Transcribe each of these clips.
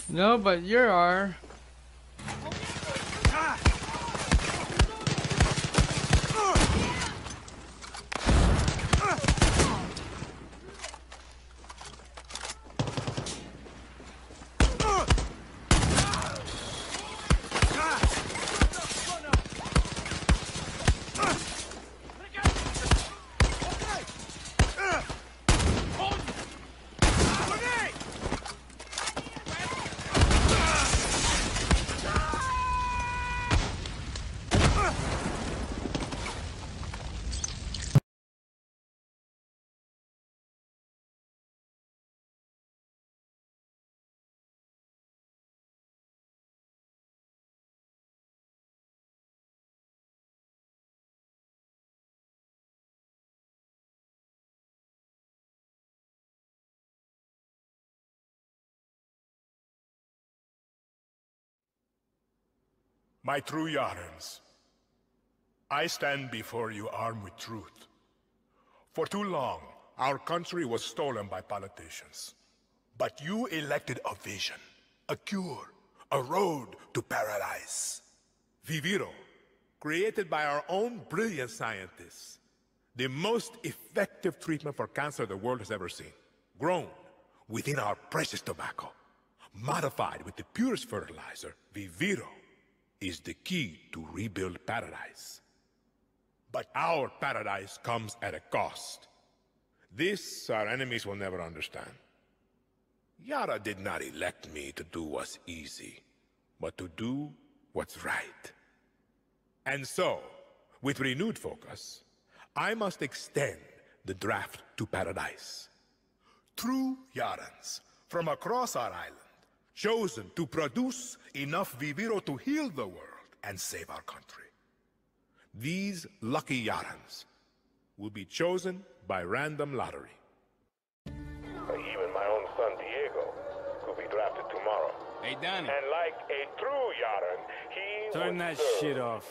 No, but you are. My true Yarans, I stand before you armed with truth. For too long, our country was stolen by politicians. But you elected a vision, a cure, a road to paradise. Viviro, created by our own brilliant scientists. The most effective treatment for cancer the world has ever seen. Grown within our precious tobacco. Modified with the purest fertilizer, Viviro is the key to rebuild paradise. But our paradise comes at a cost. This our enemies will never understand. Yara did not elect me to do what's easy, but to do what's right. And so, with renewed focus, I must extend the draft to paradise. True Yarans from across our island, chosen to produce enough Viviro to heal the world and save our country. These lucky Yarans will be chosen by random lottery. Even my own son Diego could be drafted tomorrow. Hey, Danny. And like a true Yaran, he Turn that shit off.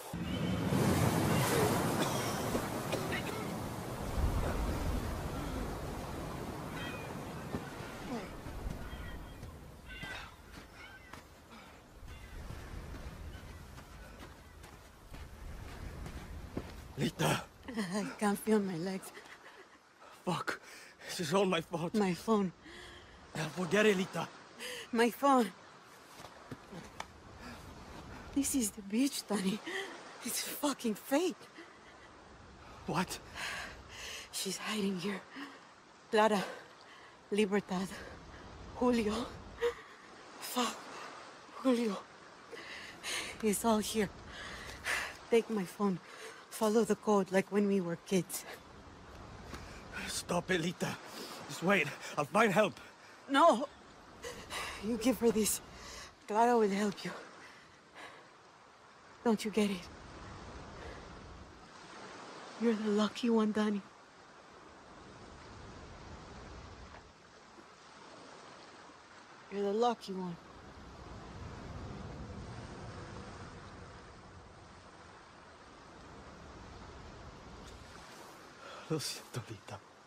Lita! I can't feel my legs. Fuck. This is all my fault. My phone. Forget it, Lita. My phone. This is the beach, Danny. It's fucking fate. What? She's hiding here. Clara, Libertad, Julio. Fuck. Julio. It's all here. Take my phone. Follow the code like when we were kids. Stop it, Lita. Just wait. I'll find help. No! You give her this. Clara will help you. Don't you get it? You're the lucky one, Danny. You're the lucky one. Lo siento, Lita.